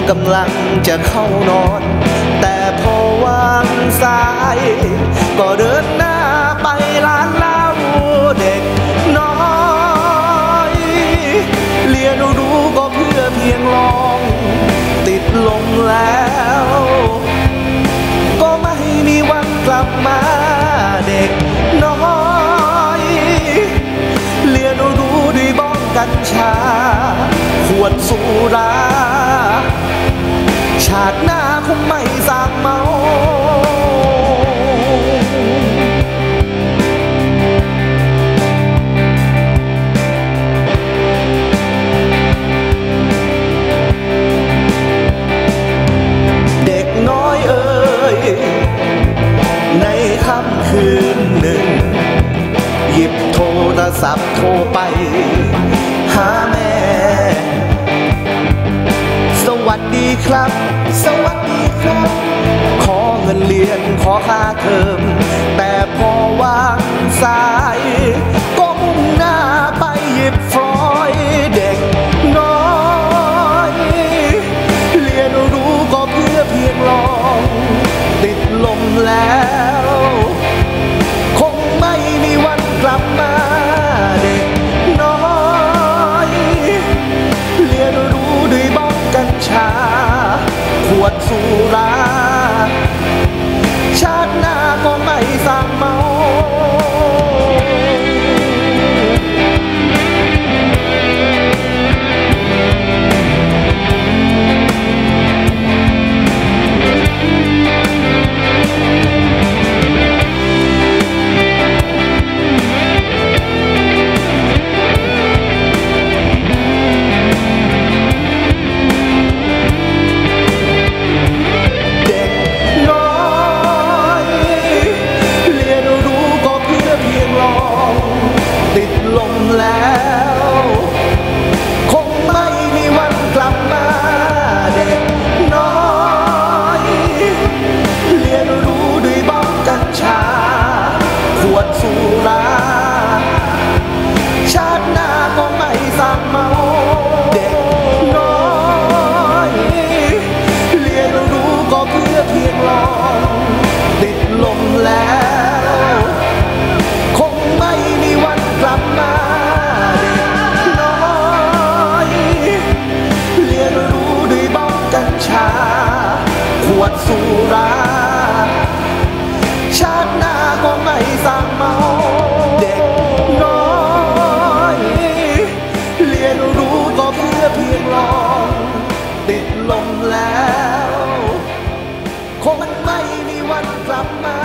กำลังจะเข้านอนแต่พอวางสายก็เดินหน้าไปร้านเหล้าเด็กน้อยเรียนรู้ก็เพื่อเพียงลองติดลมแล้วก็ไม่มีวันกลับมาเด็กน้อยเรียนรู้ด้วยบ้องกัญชาขวดสุราชาติหน้าคงไม่สั่งเมาเด็กน้อยเอ่ยในค่ำคืนหนึ่งหยิบโทรศัพท์โทรไปหาแม่สวัสดีครับสวัสดีครับขอเงินเรียนขอค่าเทอมแต่พอวางสายก็มุ่งหน้าไปหยิบฟลอยเด็กน้อยเรียนรู้ก็เพื่อเพียงลองติดลมแล้วคงไม่มีวันกลับมาเด็กน้อยเรียนรู้ด้วยบ้องกัญชาขวดสุราชาติหน้าก็ไม่สั่งเมาติดลมแล้วคงไม่มีวันกลับมาเด็กน้อยเรียนรู้ด้วยบ้องกัญชาขวดสุราชาติหน้าก็ไม่สั่งเมาเด็กน้อยเรียนรู้ก็เพื่อเพียงลองติดลมแล้วคงไม่มีวันกลับมาเด็กน้อยเรียนรู้ด้วยบ้องกัญชาขวดสุราชาติหน้าก็ไม่สั่งเมาเด็กน้อยเรียนรู้ก็เพื่อเพียงลองติดลมแล้วคงไม่มีวันกลับมา